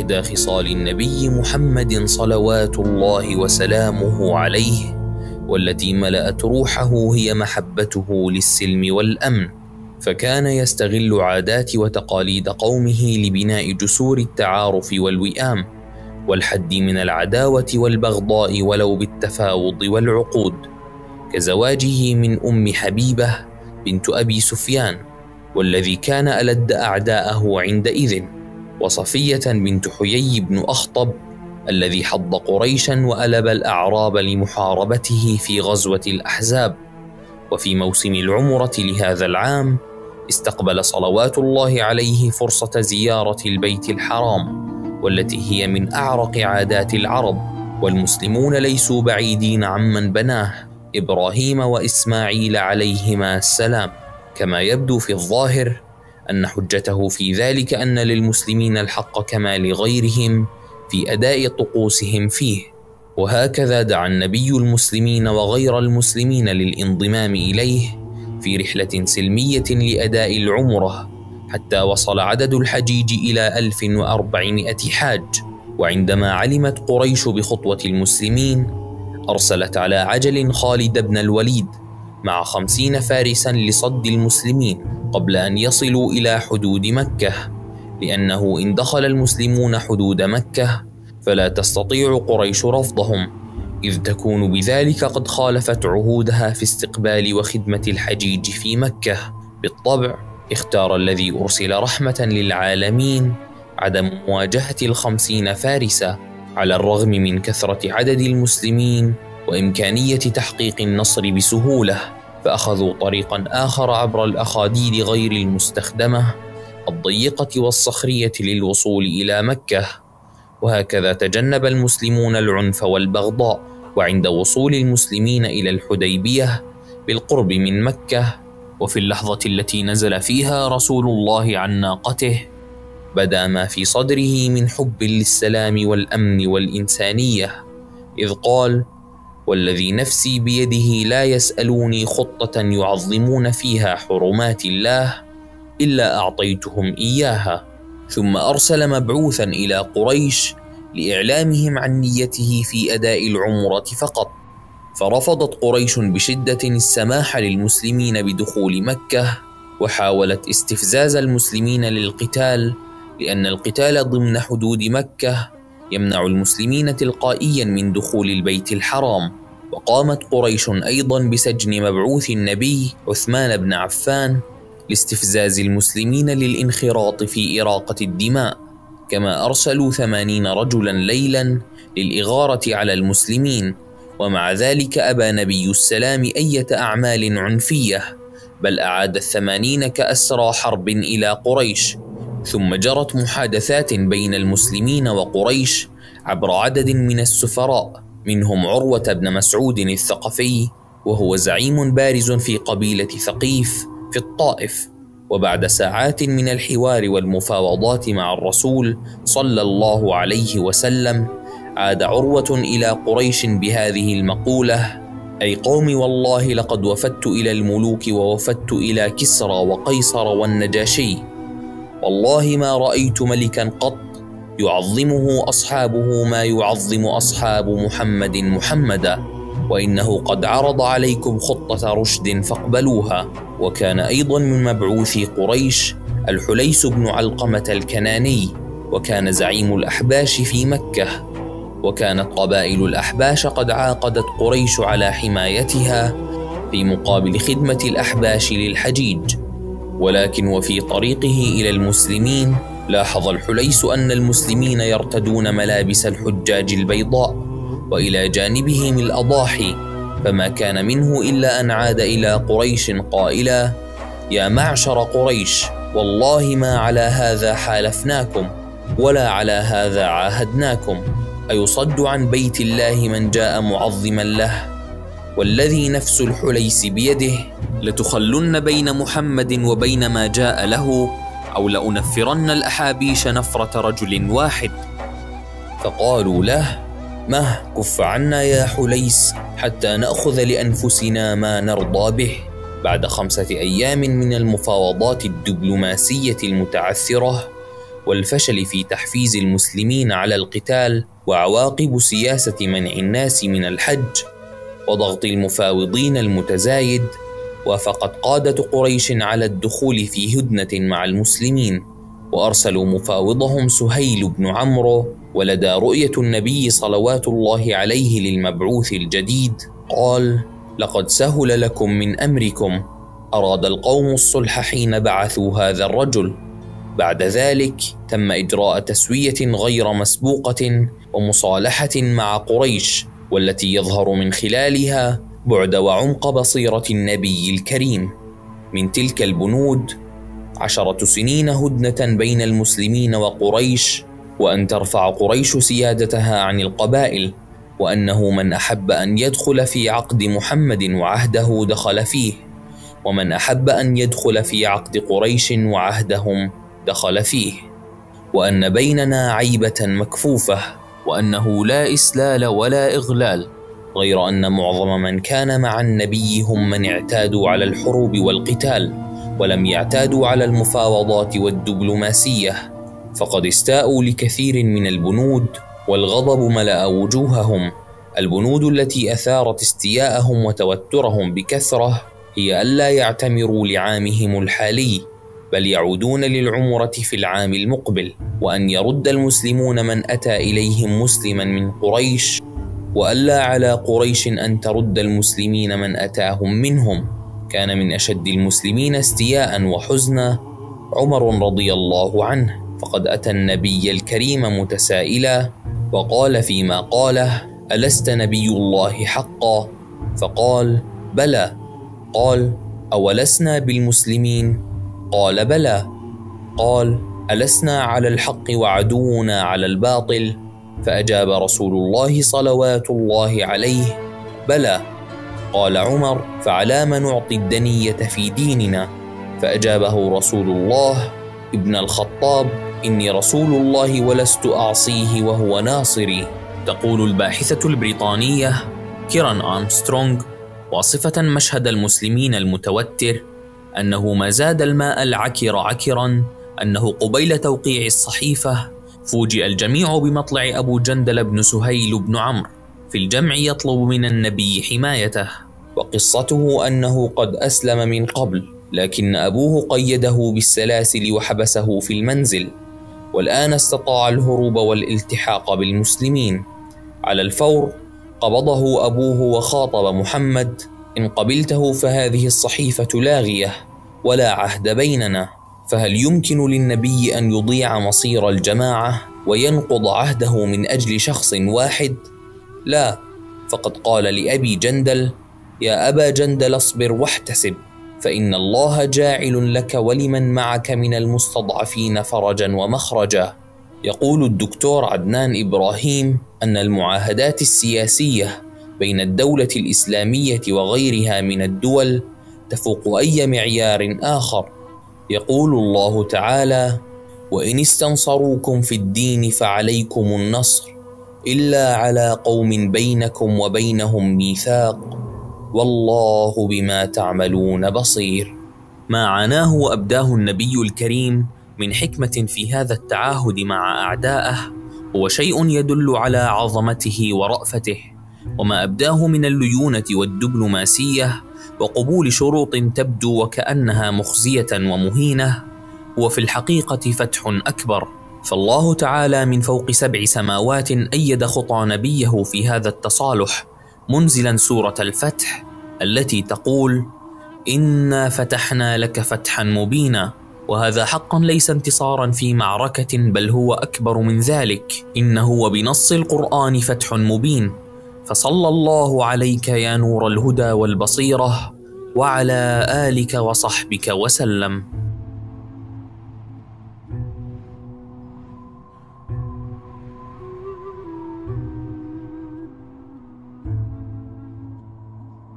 إحدى خصال النبي محمد صلوات الله وسلامه عليه، والتي ملأت روحه، هي محبته للسلم والأمن، فكان يستغل عادات وتقاليد قومه لبناء جسور التعارف والوئام والحد من العداوة والبغضاء ولو بالتفاوض والعقود، كزواجه من أم حبيبة بنت أبي سفيان والذي كان ألد أعداءه عندئذ، وصفية بنت حيي بن أخطب الذي حض قريشا وألب الأعراب لمحاربته في غزوة الأحزاب. وفي موسم العمرة لهذا العام استقبل صلوات الله عليه فرصة زيارة البيت الحرام، والتي هي من أعرق عادات العرب، والمسلمون ليسوا بعيدين عمن بناه، إبراهيم وإسماعيل عليهما السلام. كما يبدو في الظاهر أن حجته في ذلك أن للمسلمين الحق كما لغيرهم في أداء طقوسهم فيه، وهكذا دعا النبي المسلمين وغير المسلمين للانضمام إليه في رحلة سلمية لأداء العمرة، حتى وصل عدد الحجيج إلى 1400 حاج. وعندما علمت قريش بخطوة المسلمين أرسلت على عجل خالد بن الوليد مع 50 فارسا لصد المسلمين قبل أن يصلوا إلى حدود مكة، لأنه إن دخل المسلمون حدود مكة فلا تستطيع قريش رفضهم، إذ تكون بذلك قد خالفت عهودها في استقبال وخدمة الحجيج في مكة. بالطبع اختار الذي أرسل رحمة للعالمين عدم مواجهة 50 فارسا على الرغم من كثرة عدد المسلمين وإمكانية تحقيق النصر بسهولة، فأخذوا طريقا آخر عبر الأخاديد غير المستخدمة الضيقة والصخرية للوصول إلى مكة، وهكذا تجنب المسلمون العنف والبغضاء. وعند وصول المسلمين إلى الحديبية بالقرب من مكة، وفي اللحظة التي نزل فيها رسول الله عن ناقته، بدا ما في صدره من حب للسلام والأمن والإنسانية، إذ قال: والذي نفسي بيده لا يسألوني خطة يعظمون فيها حرمات الله إلا أعطيتهم إياها. ثم أرسل مبعوثا إلى قريش لإعلامهم عن نيته في أداء العمرة فقط، فرفضت قريش بشدة السماح للمسلمين بدخول مكة، وحاولت استفزاز المسلمين للقتال، لأن القتال ضمن حدود مكة يمنع المسلمين تلقائيا من دخول البيت الحرام. وقامت قريش أيضا بسجن مبعوث النبي عثمان بن عفان لاستفزاز المسلمين للانخراط في إراقة الدماء، كما أرسلوا 80 رجلا ليلا للإغارة على المسلمين، ومع ذلك أبى نبي السلام أية أعمال عنفية، بل أعاد 80 كأسرى حرب إلى قريش. ثم جرت محادثات بين المسلمين وقريش عبر عدد من السفراء، منهم عروة بن مسعود الثقفي، وهو زعيم بارز في قبيلة ثقيف في الطائف. وبعد ساعات من الحوار والمفاوضات مع الرسول صلى الله عليه وسلم، عاد عروة إلى قريش بهذه المقولة: أي قوم، والله لقد وفدت إلى الملوك ووفدت إلى كسرى وقيصر والنجاشي، والله ما رأيت ملكا قط يعظمه أصحابه ما يعظم أصحاب محمد محمدا، وإنه قد عرض عليكم خطة رشد فاقبلوها. وكان أيضا من مبعوثي قريش الحليس بن علقمة الكناني، وكان زعيم الأحباش في مكة، وكانت قبائل الأحباش قد عاقدت قريش على حمايتها في مقابل خدمة الأحباش للحجيج. ولكن وفي طريقه إلى المسلمين لاحظ الحليس أن المسلمين يرتدون ملابس الحجاج البيضاء وإلى جانبهم الأضاحي، فما كان منه إلا أن عاد إلى قريش قائلا: يا معشر قريش، والله ما على هذا حالفناكم ولا على هذا عاهدناكم، أيصد عن بيت الله من جاء معظما له؟ والذي نفس الحليس بيده لتخلن بين محمد وبين ما جاء له، أو لأنفرن الأحابيش نفرة رجل واحد. فقالوا له: مه، كف عنا يا حليس حتى نأخذ لأنفسنا ما نرضى به. بعد 5 أيام من المفاوضات الدبلوماسية المتعثرة، والفشل في تحفيز المسلمين على القتال، وعواقب سياسة منع الناس من الحج وضغط المفاوضين المتزايد، وافقت قادة قريش على الدخول في هدنة مع المسلمين، وأرسلوا مفاوضهم سهيل بن عمرو. ولدى رؤية النبي صلوات الله عليه للمبعوث الجديد قال: لقد سهل لكم من أمركم. أراد القوم الصلح حين بعثوا هذا الرجل. بعد ذلك تم إجراء تسوية غير مسبوقة ومصالحة مع قريش، والتي يظهر من خلالها بعد وعمق بصيرة النبي الكريم. من تلك البنود 10 سنين هدنة بين المسلمين وقريش، وأن ترفع قريش سيادتها عن القبائل، وأنه من أحب أن يدخل في عقد محمد وعهده دخل فيه، ومن أحب أن يدخل في عقد قريش وعهدهم دخل فيه، وأن بيننا عيبة مكفوفة، وأنه لا إسلال ولا إغلال، غير أن معظم من كان مع النبي هم من اعتادوا على الحروب والقتال، ولم يعتادوا على المفاوضات والدبلوماسية، فقد استاءوا لكثير من البنود، والغضب ملأ وجوههم. البنود التي أثارت استياءهم وتوترهم بكثرة هي ألا يعتمروا لعامهم الحالي، بل يعودون للعمرة في العام المقبل، وأن يرد المسلمون من أتى إليهم مسلما من قريش، وألا على قريش أن ترد المسلمين من أتاهم منهم. كان من أشد المسلمين استياء وحزنا عمر رضي الله عنه، فقد أتى النبي الكريم متسائلا وقال فيما قاله: ألست نبي الله حقا؟ فقال: بلى. قال: أولسنا بالمسلمين؟ قال: بلى. قال: ألسنا على الحق وعدونا على الباطل؟ فأجاب رسول الله صلوات الله عليه: بلى. قال عمر: فعلى ما نعطي الدنية في ديننا؟ فأجابه رسول الله: ابن الخطاب، إني رسول الله ولست أعصيه وهو ناصري. تقول الباحثة البريطانية كيران أرمسترونغ واصفة مشهد المسلمين المتوتر أنه ما زاد الماء العكر عكرا أنه قبيل توقيع الصحيفة فوجئ الجميع بمطلع أبو جندل بن سهيل بن عمرو في الجمع يطلب من النبي حمايته، وقصته أنه قد أسلم من قبل، لكن أبوه قيده بالسلاسل وحبسه في المنزل، والآن استطاع الهروب والالتحاق بالمسلمين. على الفور قبضه أبوه وخاطب محمد: إن قبلته فهذه الصحيفة لاغية ولا عهد بيننا، فهل يمكن للنبي أن يضيع مصير الجماعة وينقض عهده من أجل شخص واحد؟ لا، فقد قال لأبي جندل: يا أبا جندل اصبر واحتسب، فإن الله جاعل لك ولمن معك من المستضعفين فرجا ومخرجا. يقول الدكتور عدنان إبراهيم أن المعاهدات السياسية بين الدولة الإسلامية وغيرها من الدول تفوق أي معيار آخر. يقول الله تعالى: وإن استنصروكم في الدين فعليكم النصر إلا على قوم بينكم وبينهم ميثاق والله بما تعملون بصير. ما عناه وأبداه النبي الكريم من حكمة في هذا التعاهد مع أعدائه هو شيء يدل على عظمته ورأفته، وما أبداه من الليونة والدبلوماسية وقبول شروط تبدو وكأنها مخزية ومهينة هو في الحقيقة فتح أكبر. فالله تعالى من فوق 7 سماوات أيد خطى نبيه في هذا التصالح، منزلا سورة الفتح التي تقول: إنا فتحنا لك فتحا مبينا. وهذا حقا ليس انتصارا في معركة، بل هو أكبر من ذلك، إنه وبنص القرآن فتح مبين. فصلى الله عليك يا نور الهدى والبصيرة وعلى آلك وصحبك وسلم.